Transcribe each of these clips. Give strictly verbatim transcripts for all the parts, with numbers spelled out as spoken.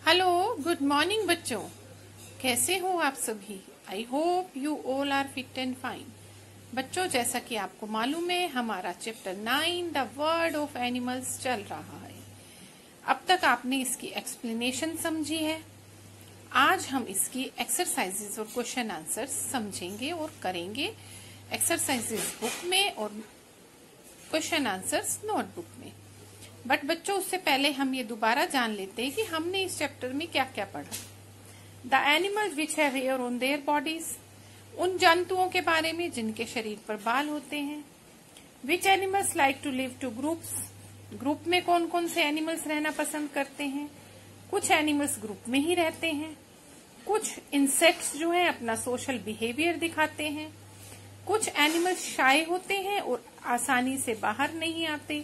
Hello, good morning बच्चों। कैसे हो आप सभी? I hope you all are fit and fine. बच्चों, जैसा कि आपको मालूम है, हमारा chapter nine the word of animals चल रहा है। अब तक आपने इसकी एक्सप्लेनेशन समझी है। आज हम इसकी एक्सरसाइजेस और क्वेश्चन आंसर समझेंगे और करेंगे। एक्सरसाइजेस बुक में और क्वेश्चन आंसर्स नोटबुक में। बट बच्चों, उससे पहले हम ये दोबारा जान लेते हैं कि हमने इस चैप्टर में क्या क्या पढ़ा। The animals which have hair on their bodies, उन जंतुओं के बारे में जिनके शरीर पर बाल होते हैं। Which animals like to live to groups, group में कौन कौन से एनिमल्स रहना पसंद करते हैं। कुछ एनिमल्स ग्रुप में ही रहते हैं। कुछ इंसेक्ट्स जो है अपना सोशल बिहेवियर दिखाते हैं। कुछ एनिमल्स शाय होते हैं और आसानी से बाहर नहीं आते।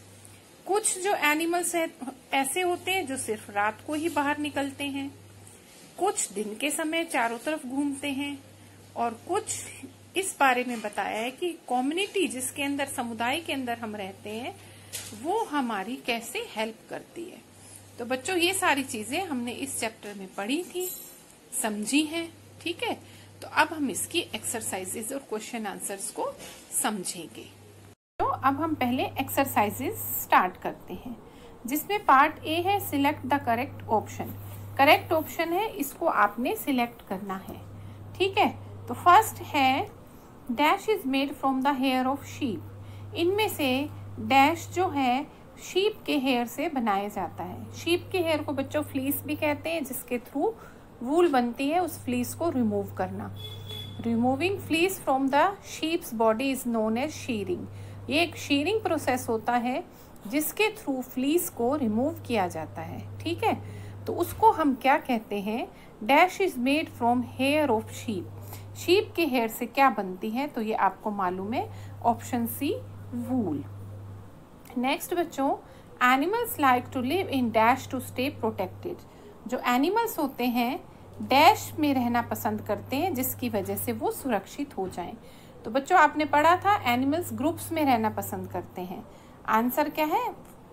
कुछ जो एनिमल्स ऐसे होते हैं जो सिर्फ रात को ही बाहर निकलते हैं। कुछ दिन के समय चारों तरफ घूमते हैं। और कुछ इस बारे में बताया है कि कम्युनिटी जिसके अंदर, समुदाय के अंदर हम रहते हैं, वो हमारी कैसे हेल्प करती है। तो बच्चों, ये सारी चीजें हमने इस चैप्टर में पढ़ी थी, समझी हैं। ठीक है, तो अब हम इसकी एक्सरसाइजेज और क्वेश्चन आंसर्स को समझेंगे। तो अब हम पहले एक्सरसाइजेज स्टार्ट करते हैं, जिसमें पार्ट ए है select the correct option. Correct option है, इसको आपने सिलेक्ट करना है। ठीक है, तो फर्स्ट है dash is made from the hair of sheep. इनमें से डैश जो है शीप के हेयर से बनाया जाता है। शीप के हेयर को बच्चों फ्लीस भी कहते हैं, जिसके थ्रू वूल बनती है। उस फ्लीस को रिमूव करना, removing fleece from the sheep's body is known as shearing. ये एक शीरिंग प्रोसेस होता है जिसके थ्रू फ्लीस को रिमूव किया जाता है। ठीक है, तो उसको हम क्या कहते हैं? Dash is made from hair of sheep. Sheep के हेयर से क्या बनती है? तो ये आपको मालूम है, ऑप्शन सी वूल। नेक्स्ट बच्चों, animals like to live in dash to stay protected. जो एनिमल्स होते हैं डैश में रहना पसंद करते हैं, जिसकी वजह से वो सुरक्षित हो जाएं। तो बच्चों, आपने पढ़ा था एनिमल्स ग्रुप्स में रहना पसंद करते हैं। आंसर क्या है?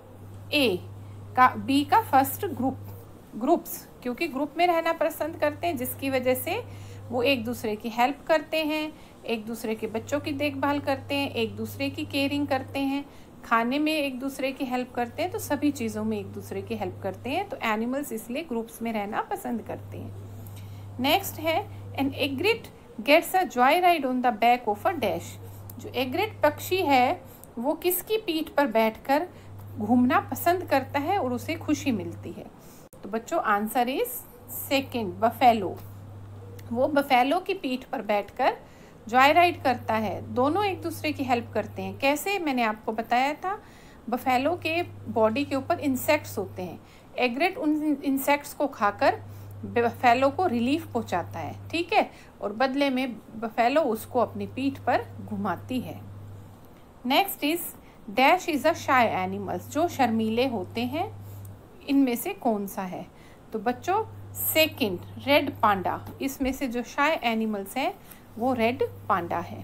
ए का, बी का फर्स्ट ग्रुप, ग्रुप्स, क्योंकि ग्रुप में रहना पसंद करते हैं, जिसकी वजह से वो एक दूसरे की हेल्प करते हैं, एक दूसरे के बच्चों की देखभाल करते हैं, एक दूसरे की केयरिंग करते हैं, खाने में एक दूसरे की हेल्प करते हैं। तो सभी चीज़ों में एक दूसरे की हेल्प करते हैं। तो एनिमल्स इसलिए ग्रुप्स में रहना पसंद करते हैं। नेक्स्ट है an egret gets a joy ride on the back of a dash. जो एग्रेट पक्षी है वो किसकी पीठ पर बैठकर घूमना पसंद करता है और उसे खुशी मिलती है? तो बच्चों, आंसर इज सेकंड, बफेलो। वो बफेलो की पीठ पर बैठकर जॉय राइड करता है। दोनों एक दूसरे की हेल्प करते हैं। कैसे? मैंने आपको बताया था, बफेलो के बॉडी के ऊपर इंसेक्ट्स होते हैं। एग्रेट उन इंसेक्ट्स को खाकर बफेलो को रिलीफ पहुंचाता है। ठीक है, और बदले में बफेलो उसको अपनी पीठ पर घुमाती है। Next is dash is a shy animals. जो शर्मीले होते हैं, इनमें से कौन सा है? तो बच्चों, सेकंड, रेड पांडा। इसमें से जो शाय एनिमल्स हैं वो रेड पांडा है।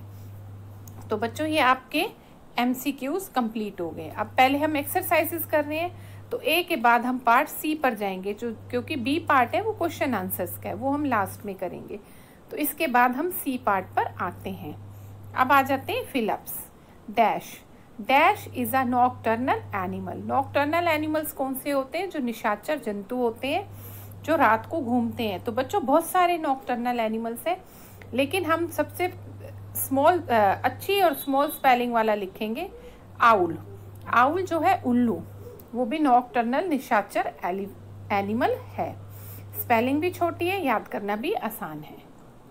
तो बच्चों, ये आपके एमसीक्यूज कंप्लीट हो गए। अब पहले हम एक्सरसाइजेस कर रहे हैं, तो ए के बाद हम पार्ट सी पर जाएंगे, जो क्योंकि बी पार्ट है वो क्वेश्चन आंसर्स का है, वो हम लास्ट में करेंगे। तो इसके बाद हम सी पार्ट पर आते हैं। अब आ जाते हैं fill ups. Dash dash is a nocturnal animal. Nocturnal animals कौन से होते हैं? जो निशाचर जंतु होते हैं, जो रात को घूमते हैं। तो बच्चों, बहुत सारे नॉकटर्नल एनिमल्स हैं, लेकिन हम सबसे स्मॉल, अच्छी और स्मॉल स्पेलिंग वाला लिखेंगे, आउल। आउल जो है उल्लू, वो भी नॉकटर्नल निशाचर एनिमल है। स्पेलिंग भी छोटी है, याद करना भी आसान है।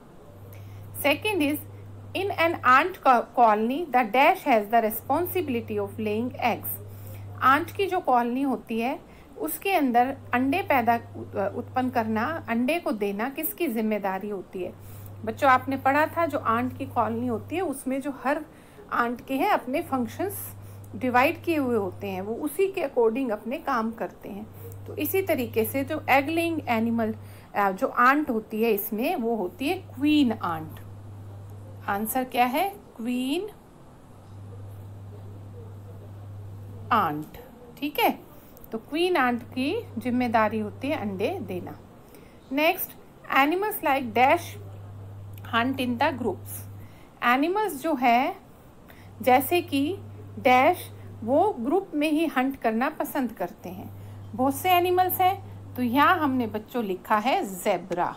Second is in an ant colony the dash has the responsibility of laying eggs. Ant की जो कॉलोनी होती है, उसके अंदर अंडे पैदा उत्पन्न करना, अंडे को देना किसकी जिम्मेदारी होती है? बच्चों, आपने पढ़ा था जो आंट की कॉलोनी होती है, उसमें जो हर आंट के हैं अपने फंक्शंस डिवाइड किए हुए होते हैं, वो उसी के अकॉर्डिंग अपने काम करते हैं। तो इसी तरीके से जो एग लेइंग एनिमल, जो आंट होती है, इसमें वो होती है क्वीन आंट। आंसर क्या है? Queen ant. ठीक है, तो क्वीन आंट की जिम्मेदारी होती है अंडे देना। Next, animals like dash hunt in the groups. Animals जो है जैसे कि डैश, वो ग्रुप में ही हंट करना पसंद करते हैं। बहुत से एनिमल्स हैं, तो यहाँ हमने बच्चों लिखा है ज़ेब्रा।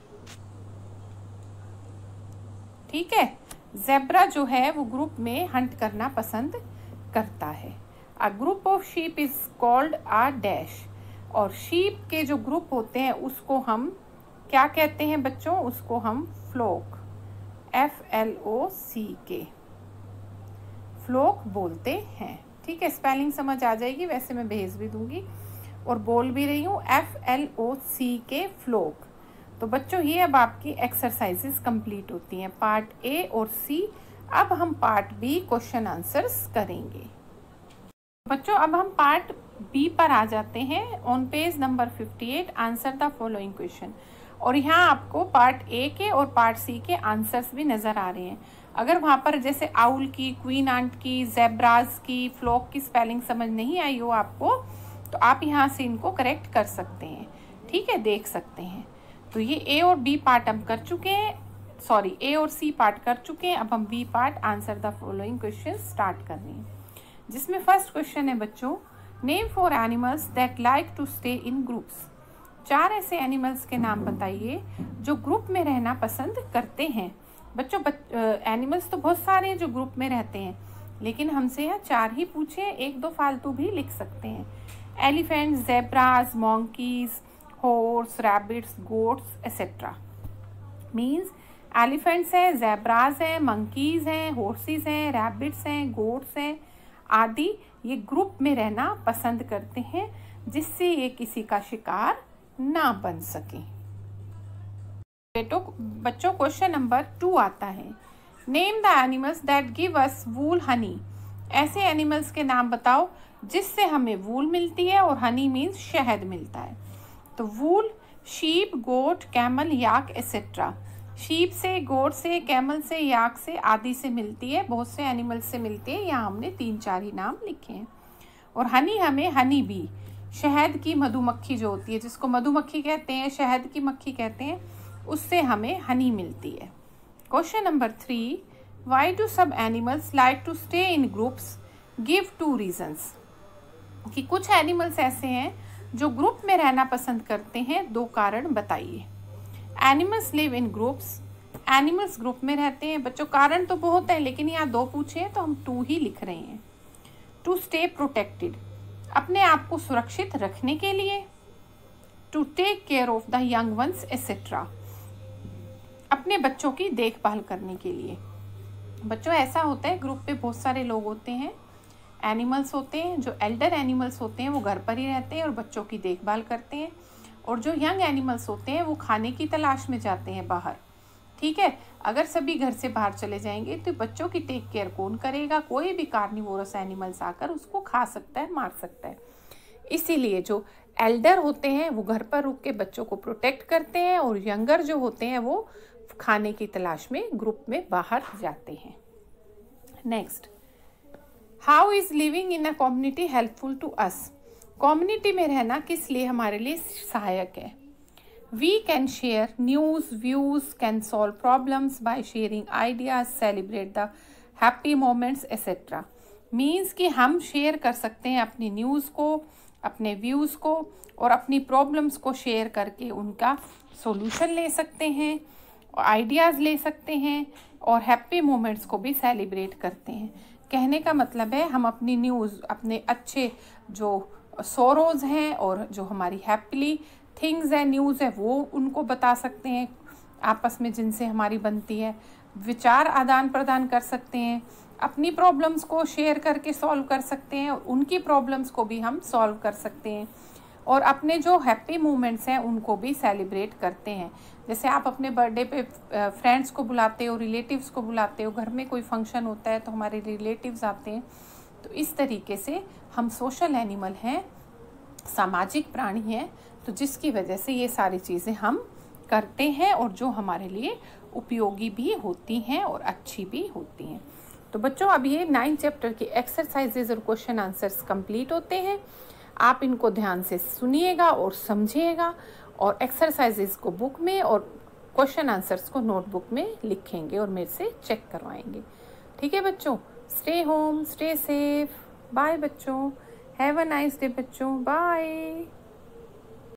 ठीक है, ज़ेब्रा जो है वो ग्रुप में हंट करना पसंद करता है। A group of sheep is called a dash. और शीप के जो ग्रुप होते हैं उसको हम क्या कहते हैं बच्चों? उसको हम flock, F L O C K, flock बोलते हैं। ठीक है, स्पेलिंग समझ आ जाएगी, वैसे मैं भेज भी दूंगी और बोल भी रही हूँ, F L O C K, fluke. तो बच्चों ये अब आपकी एक्सरसाइजेस कंप्लीट होती हैं, पार्ट ए और सी। अब हम पार्ट बी क्वेश्चन आंसर्स करेंगे। बच्चों अब हम पार्ट बी पर आ जाते हैं। On page number fifty eight answer the following question. और यहाँ आपको पार्ट ए के और पार्ट सी के आंसर्स भी नजर आ रहे हैं। अगर वहाँ पर जैसे आउल की, क्वीन आंट की, ज़ेब्राज की, फ्लोक की स्पेलिंग समझ नहीं आई हो आपको, तो आप यहाँ से इनको करेक्ट कर सकते हैं। ठीक है, देख सकते हैं। तो ये ए और बी पार्ट हम कर चुके हैं, सॉरी ए और सी पार्ट कर चुके हैं। अब हम B part answer the following question start कर रहे हैं, जिसमें फर्स्ट क्वेश्चन है बच्चों, name four animals that like to stay in groups. चार ऐसे एनिमल्स के नाम बताइए जो ग्रुप में रहना पसंद करते हैं। बच्चों बच, एनिमल्स तो बहुत सारे हैं जो ग्रुप में रहते हैं, लेकिन हमसे यहाँ चार ही पूछे, एक दो फालतू भी लिख सकते हैं। Elephant, zebras, monkeys, horse, rabbits, goats etcetera. Means elephants हैं, ज़ेब्रास हैं, मंकीज हैं, हॉर्सेस हैं, रैबिट्स हैं, गोट्स हैं आदि, ये ग्रुप में रहना पसंद करते हैं, जिससे ये किसी का शिकार ना बन सके। बच्चों क्वेश्चन नंबर टू आता है, name the animals that give us wool honey. ऐसे एनिमल्स के नाम बताओ जिससे हमें वूल मिलती है और हनी मीन्स शहद मिलता है। तो wool sheep, goat, camel, yak etcetera. Sheep से, गोट से, कैमल से, याक से आदि से मिलती है, बहुत से एनिमल्स से मिलती है। यहाँ हमने तीन चार ही नाम लिखे हैं। और हनी हमें हनी बी, शहद की मधुमक्खी जो होती है, जिसको मधुमक्खी कहते हैं, शहद की मक्खी कहते हैं, उससे हमें हनी मिलती है। Question number three, why do some animals like to stay in groups, give two reasons. कि कुछ एनिमल्स ऐसे हैं जो ग्रुप में रहना पसंद करते हैं, दो कारण बताइए। Animals live in groups, animals group में रहते हैं। बच्चों कारण तो बहुत है, लेकिन यहाँ दो पूछे हैं तो हम टू ही लिख रहे हैं। टू स्टे प्रोटेक्टेड, अपने आप को सुरक्षित रखने के लिए। To take care of the young ones etcetera, अपने बच्चों की देखभाल करने के लिए। बच्चों ऐसा होता है, ग्रुप पे बहुत सारे लोग होते हैं, एनिमल्स होते हैं, जो एल्डर एनिमल्स होते हैं वो घर पर ही रहते हैं और बच्चों की देखभाल करते हैं, और जो यंग एनिमल्स होते हैं वो खाने की तलाश में जाते हैं बाहर। ठीक है, अगर सभी घर से बाहर चले जाएंगे तो बच्चों की टेक केयर कौन करेगा? कोई भी कार्निवोरस एनिमल्स आकर उसको खा सकता है, मार सकता है। इसीलिए जो एल्डर होते हैं वो घर पर रुक के बच्चों को प्रोटेक्ट करते हैं, और यंगर जो होते हैं वो खाने की तलाश में ग्रुप में बाहर जाते हैं। Next, how is living in a community helpful to us. Community में रहना किस लिए हमारे लिए सहायक है? We can share news, views, can solve problems by sharing ideas, celebrate the happy moments etcetera. Means कि हम शेयर कर सकते हैं अपनी न्यूज़ को, अपने व्यूज़ को, और अपनी प्रॉब्लम्स को शेयर करके उनका सॉल्यूशन ले सकते हैं, आइडियाज़ ले सकते हैं, और हैप्पी मोमेंट्स को भी सेलिब्रेट करते हैं। कहने का मतलब है हम अपनी न्यूज़, अपने अच्छे जो सोरोज हैं और जो हमारी हैप्पीली थिंग्स है, न्यूज़ है, वो उनको बता सकते हैं आपस में जिनसे हमारी बनती है। विचार आदान प्रदान कर सकते हैं, अपनी प्रॉब्लम्स को शेयर करके सॉल्व कर सकते हैं, और उनकी प्रॉब्लम्स को भी हम सॉल्व कर सकते हैं, और अपने जो हैप्पी मोमेंट्स हैं उनको भी सेलिब्रेट करते हैं। जैसे आप अपने बर्थडे पे फ्रेंड्स को बुलाते हो, रिलेटिव्स को बुलाते हो, घर में कोई फंक्शन होता है तो हमारे रिलेटिव्स आते हैं। तो इस तरीके से हम सोशल एनिमल हैं, सामाजिक प्राणी हैं, तो जिसकी वजह से ये सारी चीज़ें हम करते हैं और जो हमारे लिए उपयोगी भी होती हैं और अच्छी भी होती हैं। तो बच्चों अब ये नाइन चैप्टर के एक्सरसाइजेज और क्वेश्चन आंसर्स कंप्लीट होते हैं। आप इनको ध्यान से सुनिएगा और समझिएगा और एक्सरसाइजेस को बुक में और क्वेश्चन आंसर्स को नोटबुक में लिखेंगे और मेरे से चेक करवाएंगे। ठीक है बच्चों, stay home, stay safe, bye बच्चों, हैव अ नाइस डे बच्चों, बाय।